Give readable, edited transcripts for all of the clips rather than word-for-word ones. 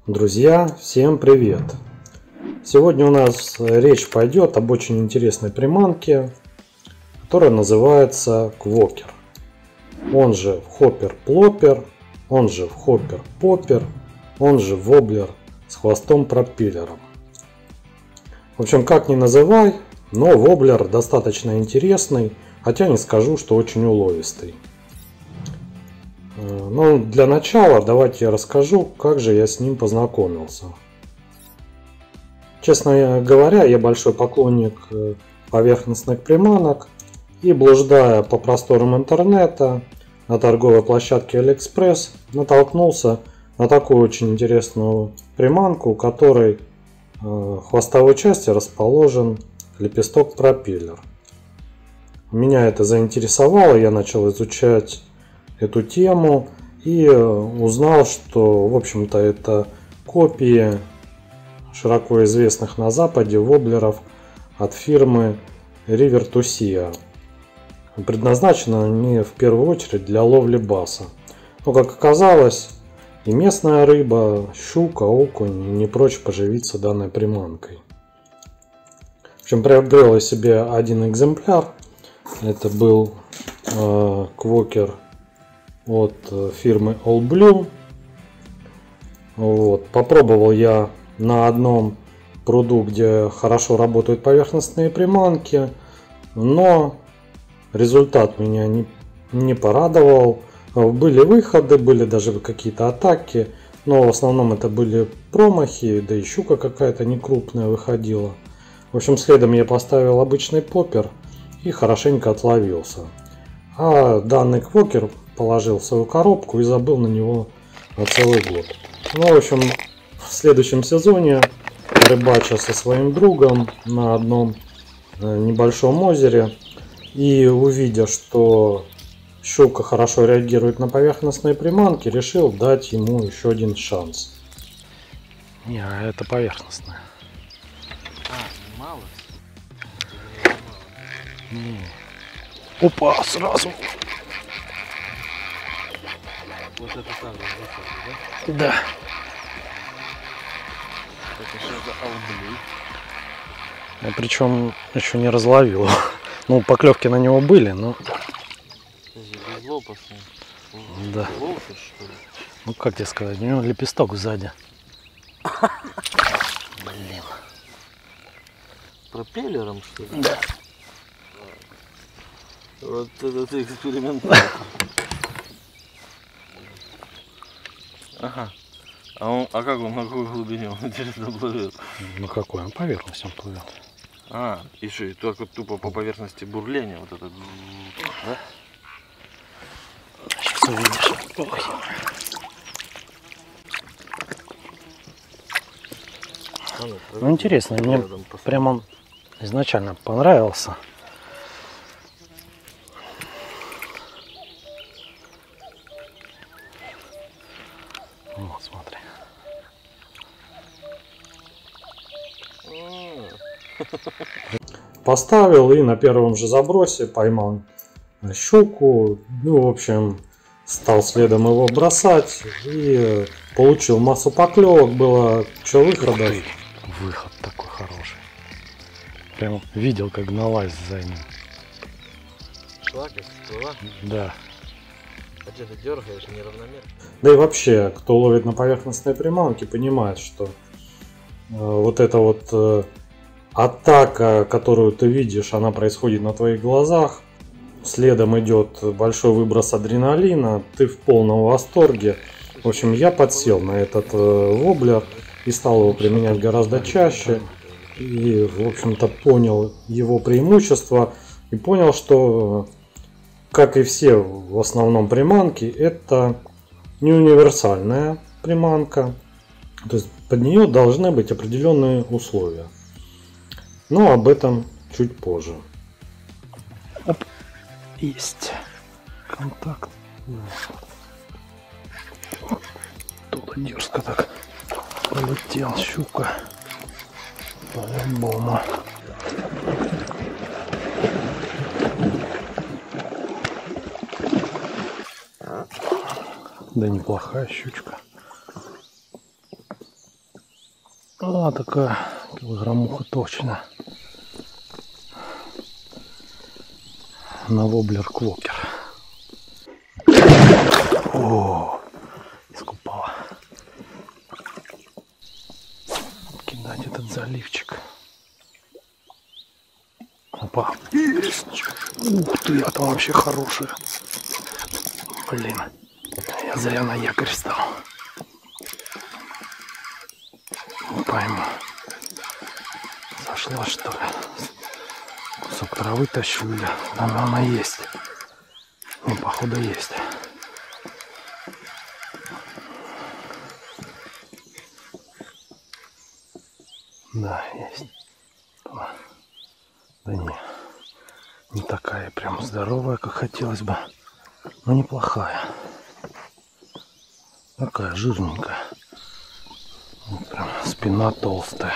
Друзья, всем привет! Сегодня у нас речь пойдет об очень интересной приманке, которая называется квокер. Он же хоппер-плоппер, он же хоппер-поппер, он же воблер с хвостом-пропеллером. В общем, как ни называй, но воблер достаточно интересный, хотя не скажу, что очень уловистый. Но для начала давайте я расскажу, как же я с ним познакомился. Честно говоря, я большой поклонник поверхностных приманок и, блуждая по просторам интернета на торговой площадке AliExpress, натолкнулся на такую очень интересную приманку, у которой в хвостовой части расположен лепесток-пропеллер. Меня это заинтересовало, я начал изучать эту тему и узнал, что в общем-то это копии широко известных на Западе воблеров от фирмы River to Sea. Предназначены они в первую очередь для ловли баса. Но как оказалось, и местная рыба, щука, окунь не прочь поживиться данной приманкой. В общем, приобрел я себе один экземпляр. Это был квокер от фирмы All Blue. Вот. Попробовал я на одном пруду, где хорошо работают поверхностные приманки, но результат меня не порадовал. Были выходы, были даже какие-то атаки, но в основном это были промахи, да и щука какая-то некрупная выходила. В общем, следом я поставил обычный поппер и хорошенько отловился. А данный квокер положил в свою коробку и забыл на него на целый год. Ну, в общем, в следующем сезоне, рыбача со своим другом на одном небольшом озере и увидя, что щука хорошо реагирует на поверхностные приманки, решил дать ему еще один шанс. Не, это поверхностная. Мало? Опа, сразу. Вот это сразу засада, да? Да. Это что за алблю? Я причем еще не разловил. Ну, поклевки на него были, но... Безлопастный. Да. Лоуфиш, что ли? Ну, как тебе сказать, у него лепесток сзади. Блин. Пропеллером, что ли? Да. Вот это ты экспериментатор. Ага. А как он, на какой глубине он, интересно, плывет? Ну какой он? Поверхность он плывет. А, и что, и только тупо по поверхности бурления вот это, да? Сейчас увидишь. Ой. Ну интересно, мне прям он изначально понравился. Вот, смотри. Поставил и на первом же забросе поймал щуку. Ну, в общем, стал следом его бросать и получил массу поклевок. Было что выходов. Выход такой хороший. Прям видел, как гналась за ним. Шла как всплыла? Да. А что ты дергаешь неравномерно? Да и вообще, кто ловит на поверхностные приманки, понимает, что вот эта вот атака, которую ты видишь, она происходит на твоих глазах. Следом идет большой выброс адреналина, ты в полном восторге. В общем, я подсел на этот воблер и стал его применять гораздо чаще. И, в общем-то, понял его преимущества и понял, что, как и все в основном приманки, это не универсальная приманка. То есть под нее должны быть определенные условия. Но об этом чуть позже. Оп. Есть контакт. Оттуда дерзко так полетел щука. По-любому. Да неплохая щучка. А, такая килограммуха точно. На воблер Квокер. О, искупала. Кидать этот заливчик. Опа. Есть. Ух ты, это вообще хорошая. Блин, я зря на якорь стал. Не пойму. Зашла, что ли? Кусок травы тащу или она есть? Ну, походу, есть. Да, есть. Да не такая прям здоровая, как хотелось бы, но неплохая. Такая жирненькая. Вот прям спина толстая.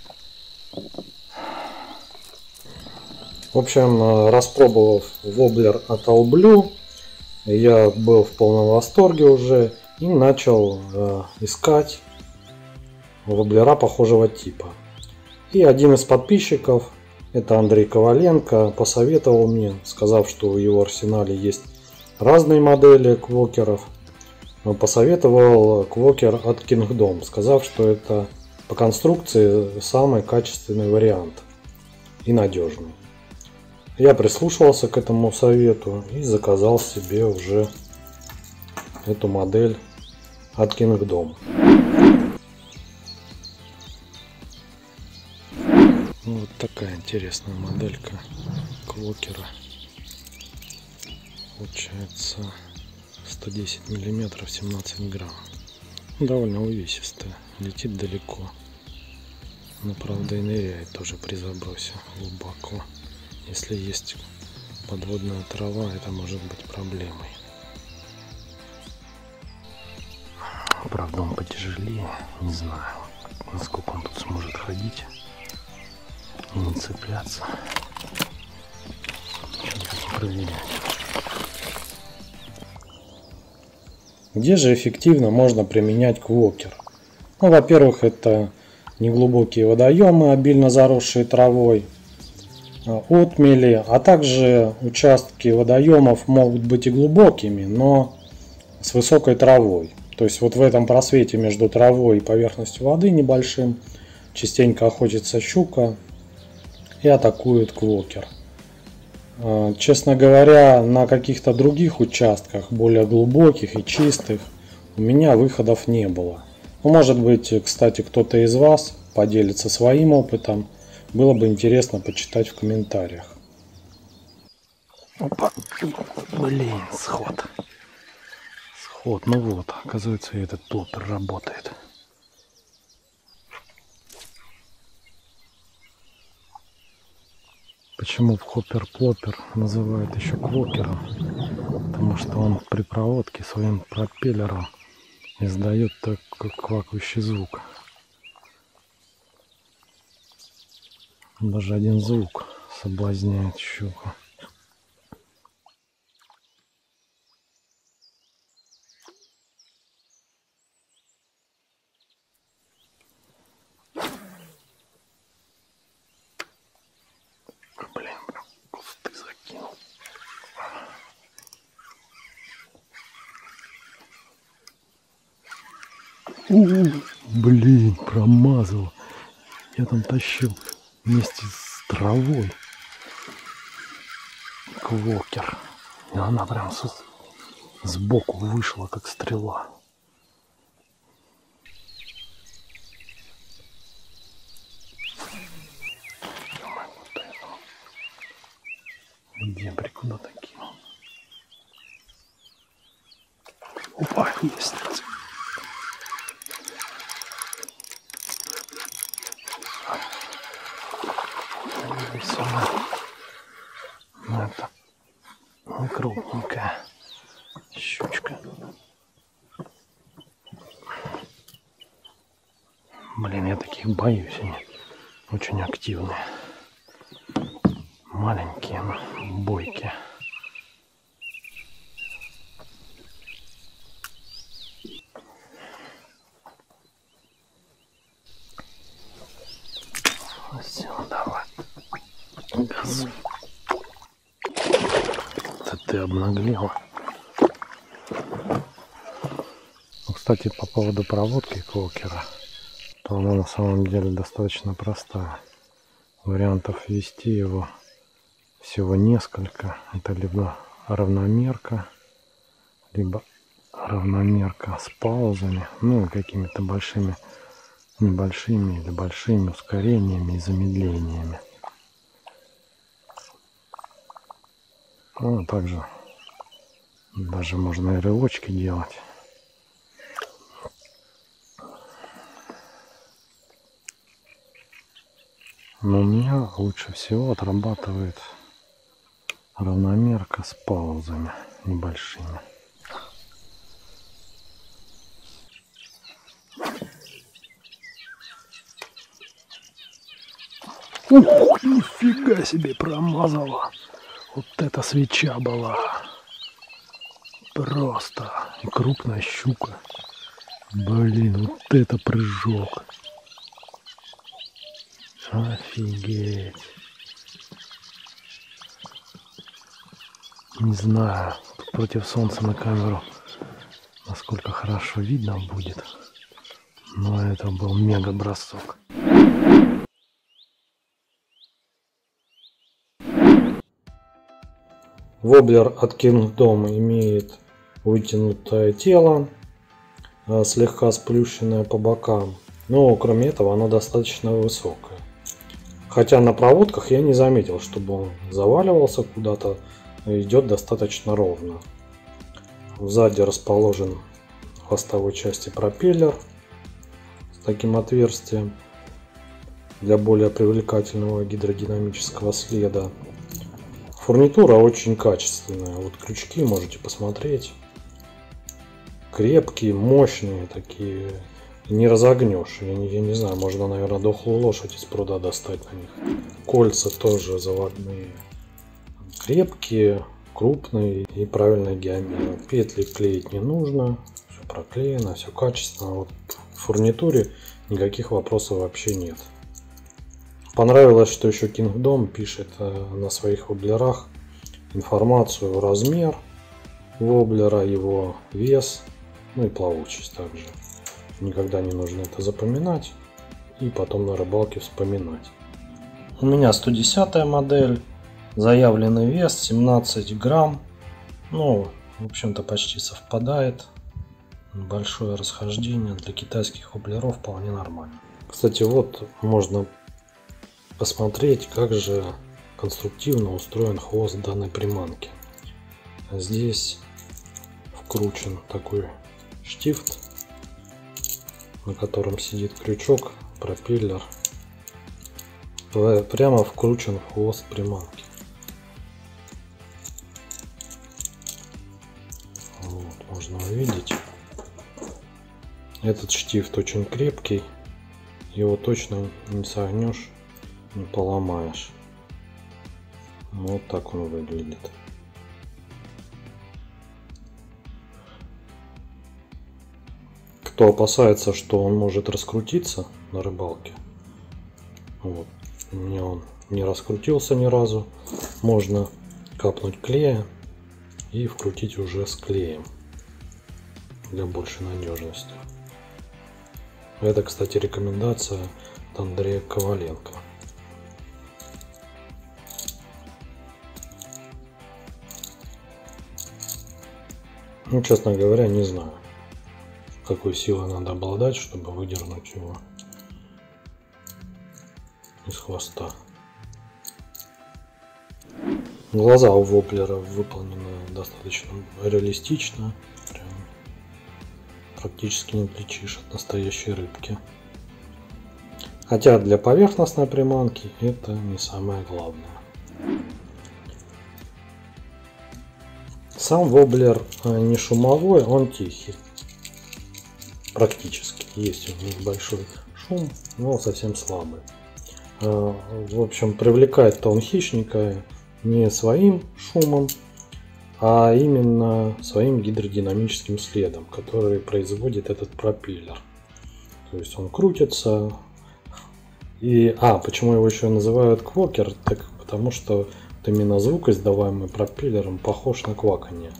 В общем, распробовав воблер от All Blue, я был в полном восторге уже и начал искать воблера похожего типа. И один из подписчиков, это Андрей Коваленко, посоветовал мне, сказав, что в его арсенале есть разные модели квокеров. Он посоветовал квокер от Kingdom, сказав, что это по конструкции самый качественный вариант и надежный. Я прислушивался к этому совету и заказал себе уже эту модель от Kingdom. Вот такая интересная моделька квокера. Получается 110 миллиметров, 17 грамм. Довольно увесистая, летит далеко. Но правда и ныряет тоже при забросе глубоко. Если есть подводная трава, это может быть проблемой. Правда, он потяжелее, не знаю, насколько он тут сможет ходить и не цепляться. Сейчас проверять. Где же эффективно можно применять квокер? Ну, во-первых, это неглубокие водоемы, обильно заросшие травой, отмели, а также участки водоемов могут быть и глубокими, но с высокой травой. То есть вот в этом просвете между травой и поверхностью воды небольшим частенько охотится щука и атакует квокер. Честно говоря, на каких-то других участках, более глубоких и чистых, у меня выходов не было. Ну, может быть, кстати, кто-то из вас поделится своим опытом. Было бы интересно почитать в комментариях. Опа. Блин, сход. Сход, ну вот, оказывается, и этот плоппер работает. Почему хоппер-плоппер называют еще квокером? Потому что он при проводке своим пропеллером издает такой квакающий звук. Даже один звук соблазняет щуку. Блин, кусты закинул. Блин, промазал. Я там тащил вместе с травой квокер. И она прям сбоку вышла, как стрела. Дебри куда-то кинул. Опа, есть. Это не крупненькая щучка. Блин, я таких боюсь, они очень активные. Маленькие, но бойкие. Все, давай. Газуй. Это ты обнаглела. Ну, кстати, по поводу проводки квокера, то она на самом деле достаточно простая. Вариантов ввести его всего несколько. Это либо равномерка, либо равномерка с паузами, ну и какими-то большими, небольшими или большими ускорениями и замедлениями. Ну, также даже можно и рывочки делать. Но у меня лучше всего отрабатывает равномерка с паузами небольшими. Ух, нифига себе промазала. Вот эта свеча была. Просто. И крупная щука. Блин, вот это прыжок. Офигеть. Не знаю, против солнца на камеру насколько хорошо видно будет. Но это был мега бросок. Воблер от Kingdom имеет вытянутое тело, слегка сплющенное по бокам. Но кроме этого оно достаточно высокое. Хотя на проводках я не заметил, чтобы он заваливался куда-то, идет достаточно ровно. Сзади расположен в хвостовой части пропеллер с таким отверстием для более привлекательного гидродинамического следа. Фурнитура очень качественная. Вот крючки можете посмотреть. Крепкие, мощные такие. Не разогнешь. Я не знаю, можно, наверное, дохлую лошадь из пруда достать на них. Кольца тоже заводные. Крепкие, крупные и правильная геометрия. Петли клеить не нужно. Все проклеено, все качественно. Вот в фурнитуре никаких вопросов вообще нет. Понравилось, что еще Kingdom пишет на своих воблерах информацию: размер воблера, его вес, ну и плавучесть также. Никогда не нужно это запоминать и потом на рыбалке вспоминать. У меня 110 модель, заявленный вес 17 грамм. Ну, в общем-то, почти совпадает. Большое расхождение для китайских воблеров вполне нормально. Кстати, вот можно посмотреть, как же конструктивно устроен хвост данной приманки. Здесь вкручен такой штифт, на котором сидит крючок, пропеллер. Прямо вкручен в хвост приманки. Вот, можно увидеть. Этот штифт очень крепкий, его точно не согнешь, не поломаешь. Вот так он выглядит. Кто опасается, что он может раскрутиться на рыбалке, вот, у меня он не раскрутился ни разу, можно капнуть клея и вкрутить уже с клеем для большей надежности. Это, кстати, рекомендация от Андрея Коваленко. Ну, честно говоря, не знаю, какой силой надо обладать, чтобы выдернуть его из хвоста. Глаза у воблера выполнены достаточно реалистично. Прям практически не отличишь от настоящей рыбки. Хотя для поверхностной приманки это не самое главное. Сам воблер не шумовой, он тихий. Практически. Есть у них большой шум, но совсем слабый. В общем, привлекает-то он хищника не своим шумом, а именно своим гидродинамическим следом, который производит этот пропеллер. То есть он крутится, Почему его еще называют квокер? Так потому что вот именно звук, издаваемый пропеллером, похож на кваканье.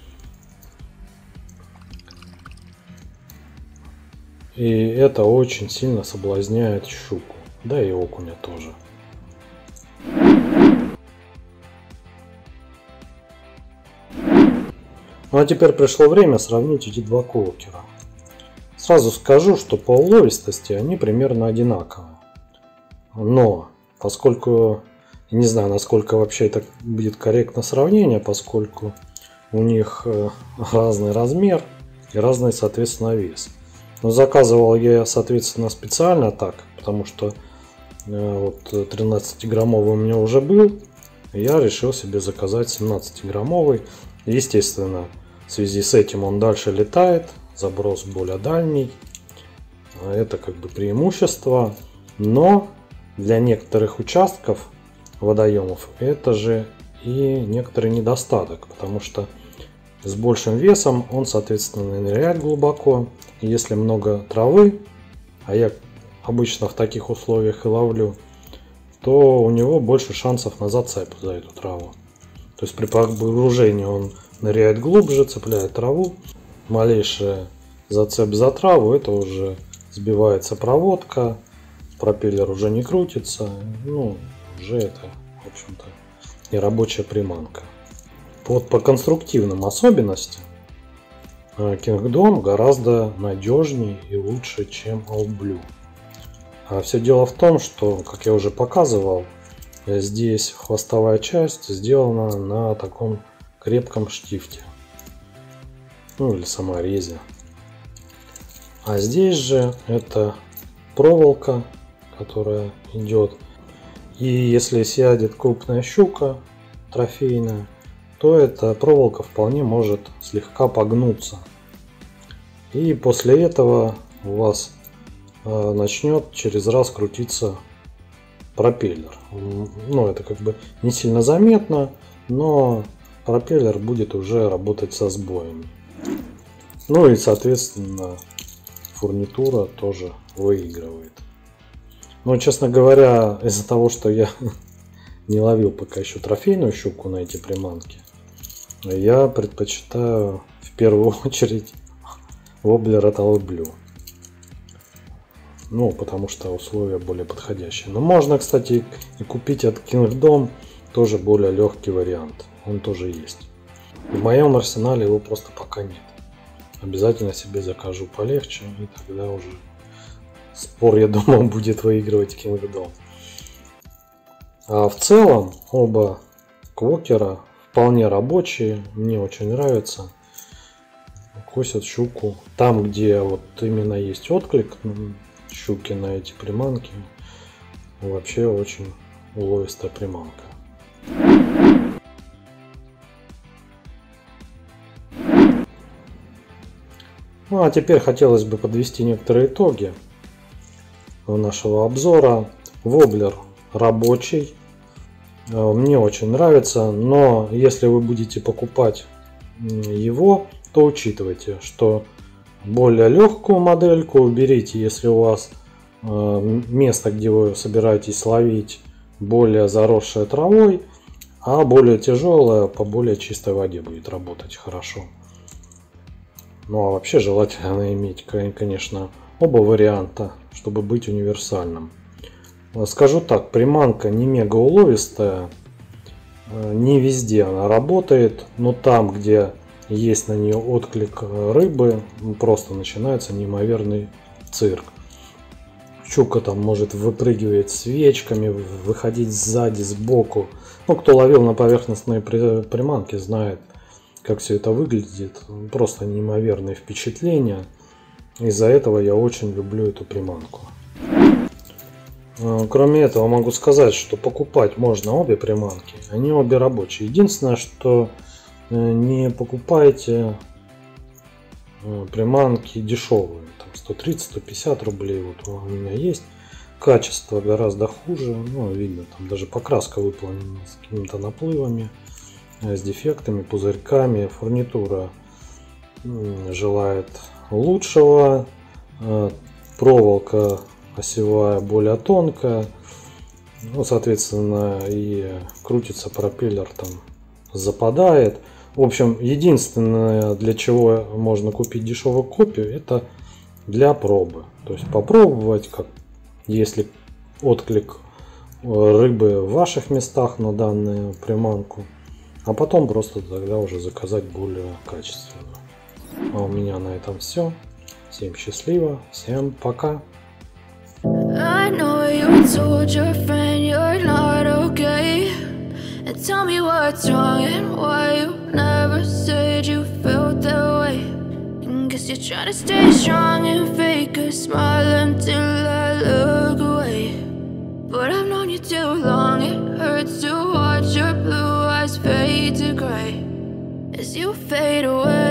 И это очень сильно соблазняет щуку, да и окуня тоже. Ну а теперь пришло время сравнить эти два квокера. Сразу скажу, что по уловистости они примерно одинаковые. Но поскольку, не знаю, насколько вообще это будет корректно сравнение, поскольку у них разный размер и разный, соответственно, вес. Но заказывал я, соответственно, специально так, потому что вот 13-граммовый у меня уже был. И я решил себе заказать 17-граммовый. Естественно, в связи с этим он дальше летает, заброс более дальний. Это как бы преимущество. Но для некоторых участков водоемов это же и некоторый недостаток, потому что с большим весом он, соответственно, ныряет глубоко. И если много травы, а я обычно в таких условиях и ловлю, то у него больше шансов на зацеп за эту траву. То есть при погружении он ныряет глубже, цепляет траву. Малейший зацеп за траву, это уже сбивается проводка, пропеллер уже не крутится. Ну, уже это, в общем-то, нерабочая приманка. Вот по конструктивным особенностям Kingdom гораздо надежнее и лучше, чем All Blue. А все дело в том, что, как я уже показывал, здесь хвостовая часть сделана на таком крепком штифте. Ну или саморезе. А здесь же это проволока, которая идет. И если сядет крупная щука трофейная, то эта проволока вполне может слегка погнуться. И после этого у вас начнет через раз крутиться пропеллер. Ну, это как бы не сильно заметно, но пропеллер будет уже работать со сбоями. Ну и, соответственно, фурнитура тоже выигрывает. Но, честно говоря, из-за того, что я не ловил пока еще трофейную щуку на эти приманки, я предпочитаю в первую очередь воблер от All Blue. Ну, потому что условия более подходящие. Но можно, кстати, и купить от Kingdom тоже более легкий вариант. Он тоже есть. В моем арсенале его просто пока нет. Обязательно себе закажу полегче, и тогда уже спор, я думаю, будет выигрывать Kingdom. А в целом оба квокера вполне рабочие, мне очень нравятся. Косят щуку там, где вот именно есть отклик щуки на эти приманки. Вообще очень уловистая приманка. Ну а теперь хотелось бы подвести некоторые итоги нашего обзора. Воблер рабочий, мне очень нравится, но если вы будете покупать его, то учитывайте, что более легкую модельку берите, если у вас место, где вы собираетесь ловить, более заросшее травой, а более тяжелая по более чистой воде будет работать хорошо. Ну а вообще желательно иметь, конечно, оба варианта, чтобы быть универсальным. Скажу так, приманка не мега уловистая, не везде она работает, но там, где есть на нее отклик рыбы, просто начинается неимоверный цирк. Щука там может выпрыгивать свечками, выходить сзади, сбоку. Ну, кто ловил на поверхностные приманки, знает, как все это выглядит. Просто неимоверные впечатления. Из-за этого я очень люблю эту приманку. Кроме этого, могу сказать, что покупать можно обе приманки. Они обе рабочие. Единственное, что не покупайте приманки дешевые. 130-150 рублей вот у меня есть. Качество гораздо хуже. Ну, видно, там даже покраска выполнена с какими-то наплывами, с дефектами, пузырьками. Фурнитура желает лучшего. Проволока осевая более тонкая. Ну, соответственно, и крутится пропеллер, там западает. В общем, единственное, для чего можно купить дешевую копию, это для пробы. То есть попробовать, как если отклик рыбы в ваших местах на данную приманку, а потом просто тогда уже заказать более качественную. А у меня на этом все. Всем счастливо, всем пока. I know you told your friend you're not okay. And tell me what's wrong and why you never said you felt that way. And guess you're trying to stay strong and fake a smile until I look away. But I've known you too long, it hurts to watch your blue eyes fade to gray as you fade away.